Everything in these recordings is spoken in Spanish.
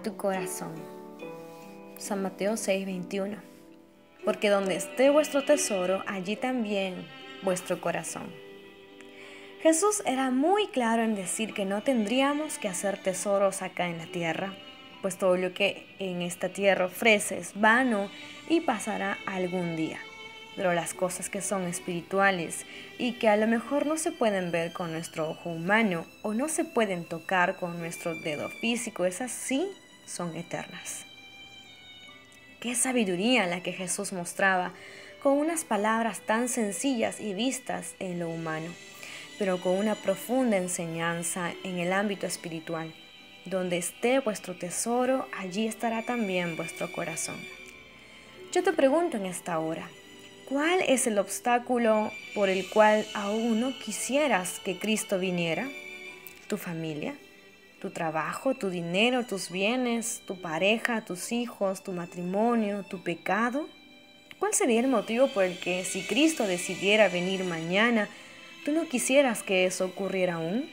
tu corazón. San Mateo 6:21. Porque donde esté vuestro tesoro, allí también vuestro corazón. Jesús era muy claro en decir que no tendríamos que hacer tesoros acá en la tierra, pues todo lo que en esta tierra ofrece es vano y pasará algún día. Pero las cosas que son espirituales y que a lo mejor no se pueden ver con nuestro ojo humano o no se pueden tocar con nuestro dedo físico, esas sí son eternas. Qué sabiduría la que Jesús mostraba con unas palabras tan sencillas y vistas en lo humano, pero con una profunda enseñanza en el ámbito espiritual. Donde esté vuestro tesoro, allí estará también vuestro corazón. Yo te pregunto en esta hora, ¿cuál es el obstáculo por el cual aún no quisieras que Cristo viniera? ¿Tu familia? ¿Tu trabajo? ¿Tu dinero? ¿Tus bienes? ¿Tu pareja? ¿Tus hijos? ¿Tu matrimonio? ¿Tu pecado? ¿Cuál sería el motivo por el que si Cristo decidiera venir mañana, tú no quisieras que eso ocurriera aún?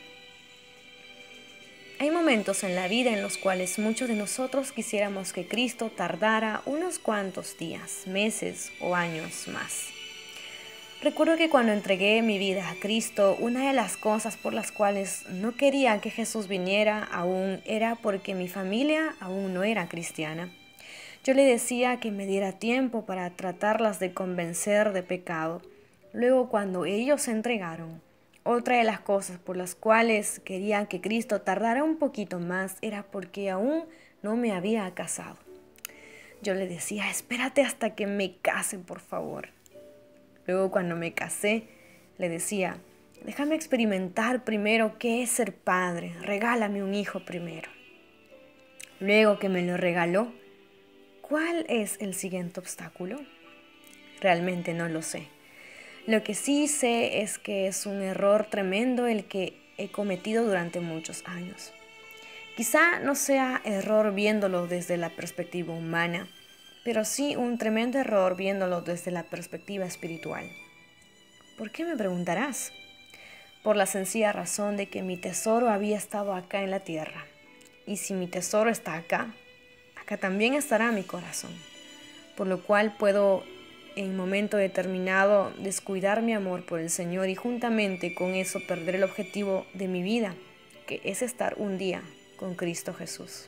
Hay momentos en la vida en los cuales muchos de nosotros quisiéramos que Cristo tardara unos cuantos días, meses o años más. Recuerdo que cuando entregué mi vida a Cristo, una de las cosas por las cuales no quería que Jesús viniera aún era porque mi familia aún no era cristiana. Yo le decía que me diera tiempo para tratarlas de convencer de pecado. Luego, cuando ellos se entregaron, otra de las cosas por las cuales quería que Cristo tardara un poquito más era porque aún no me había casado. Yo le decía, espérate hasta que me case, por favor. Luego, cuando me casé, le decía, déjame experimentar primero qué es ser padre, regálame un hijo primero. Luego que me lo regaló, ¿cuál es el siguiente obstáculo? Realmente no lo sé. Lo que sí sé es que es un error tremendo el que he cometido durante muchos años. Quizá no sea error viéndolo desde la perspectiva humana, pero sí un tremendo error viéndolo desde la perspectiva espiritual. ¿Por qué me preguntarás? Por la sencilla razón de que mi tesoro había estado acá en la tierra. Y si mi tesoro está acá, acá también estará mi corazón. Por lo cual puedo en un momento determinado descuidar mi amor por el Señor y juntamente con eso perder el objetivo de mi vida, que es estar un día con Cristo Jesús.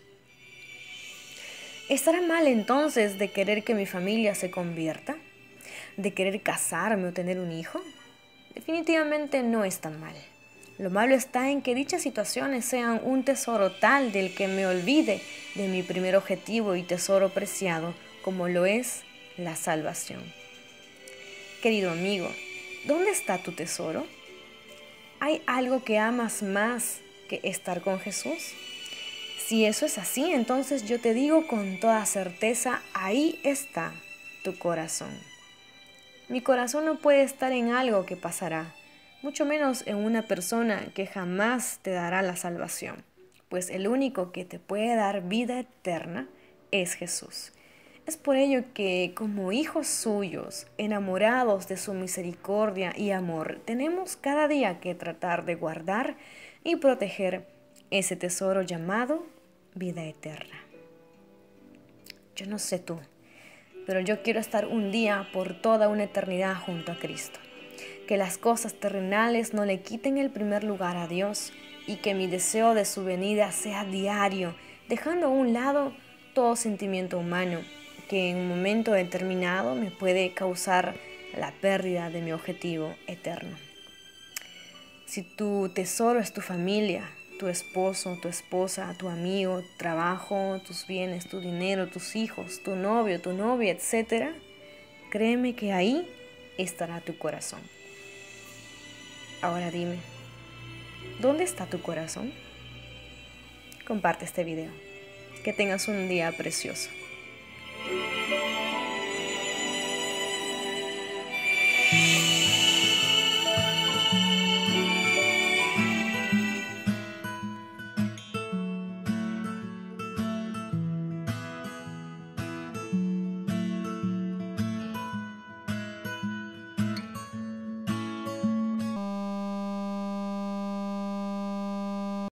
¿Estará mal entonces de querer que mi familia se convierta? ¿De querer casarme o tener un hijo? Definitivamente no es tan mal. Lo malo está en que dichas situaciones sean un tesoro tal del que me olvide de mi primer objetivo y tesoro preciado, como lo es la salvación. Querido amigo, ¿dónde está tu tesoro? ¿Hay algo que amas más que estar con Jesús? Si eso es así, entonces yo te digo con toda certeza, ahí está tu corazón. Mi corazón no puede estar en algo que pasará, mucho menos en una persona que jamás te dará la salvación, pues el único que te puede dar vida eterna es Jesús. Es por ello que, como hijos suyos, enamorados de su misericordia y amor, tenemos cada día que tratar de guardar y proteger ese tesoro llamado vida eterna. Yo no sé tú, pero yo quiero estar un día por toda una eternidad junto a Cristo. Que las cosas terrenales no le quiten el primer lugar a Dios y que mi deseo de su venida sea diario, dejando a un lado todo sentimiento humano que en un momento determinado me puede causar la pérdida de mi objetivo eterno. Si tu tesoro es tu familia, tu esposo, tu esposa, tu amigo, tu trabajo, tus bienes, tu dinero, tus hijos, tu novio, tu novia, etc., créeme que ahí estará tu corazón. Ahora dime, ¿dónde está tu corazón? Comparte este video. Que tengas un día precioso.